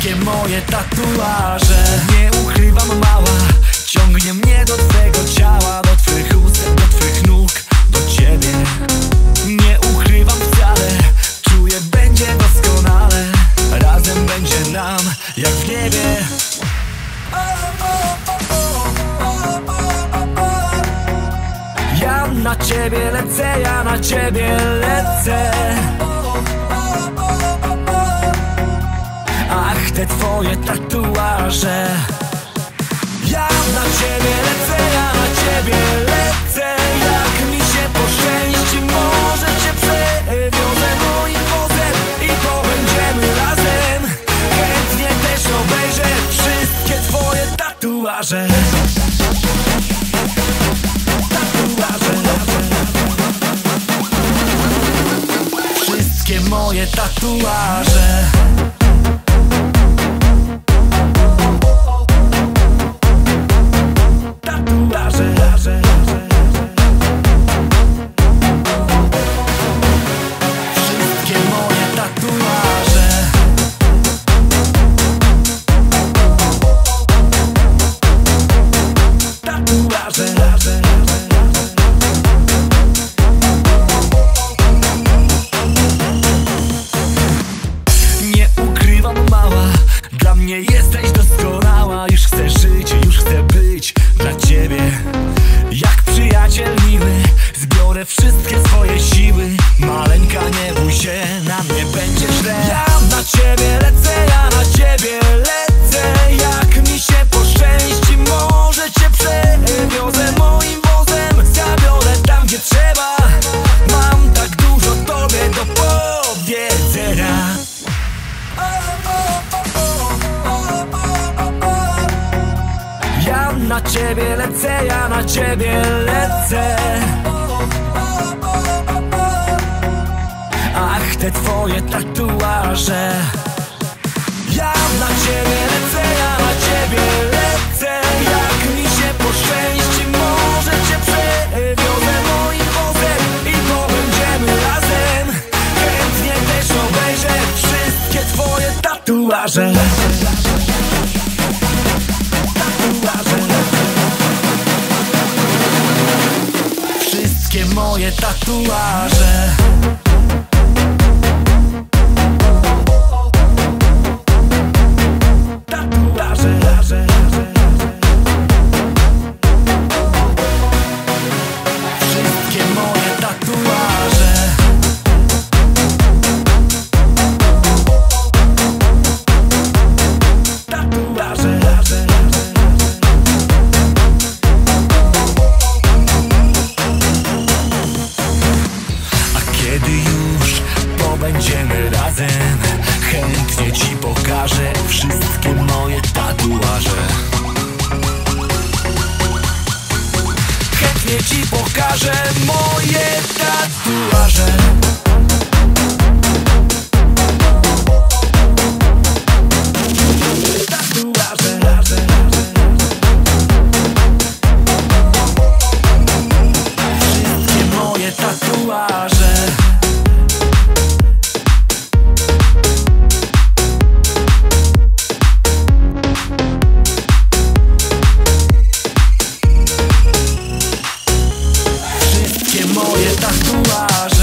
Wszystkie moje tatuaże, nie ukrywam mała, ciągnie mnie do twego ciała, do twych ust, do twych nóg, do ciebie. Nie ukrywam wcale, czuję, będzie doskonale. Razem będzie nam jak w niebie. Ja na ciebie lecę, ja na ciebie lecę. Ach, te twoje tatuaże. Ja na ciebie lecę, ja na ciebie lecę. Jak mi się poszczęści, może cię przewiozę moim wozem i pobędziemy razem. Chętnie też obejrzę wszystkie twoje tatuaże. Wszystkie moje tatuaże. Nie ukrywam mała, dla mnie jesteś doskonała. Już chcę żyć, już chcę być dla ciebie. Jak przyjaciel miły, zbiorę wszystkie swoje siły. Maleńka, nie bój się, na mnie będzie źle. Ja na ciebie lecę, ja na ciebie lecę. Jak mi się poszczęści, może cię przewiozę moim wozem. Zabiorę tam, gdzie trzeba. Mam tak dużo tobie do powiedzenia. Ja na ciebie lecę, ja na ciebie lecę. Ach, te twoje tatuaże. Ja na ciebie lecę, ja na ciebie lecę. Jak mi się poszczęści, może cię przewiozę moim wozem i pobędziemy razem. Chętnie też obejrzę wszystkie twoje tatuaże. Wszystkie moje tatuaże. Wszystkie moje tatuaże. Kiedy już pobędziemy razem, chętnie ci pokażę wszystkie moje tatuaże. Chętnie ci pokażę moje tatuaże. Wszystkie moje tatuaże. Wszystkie moje tatuaże.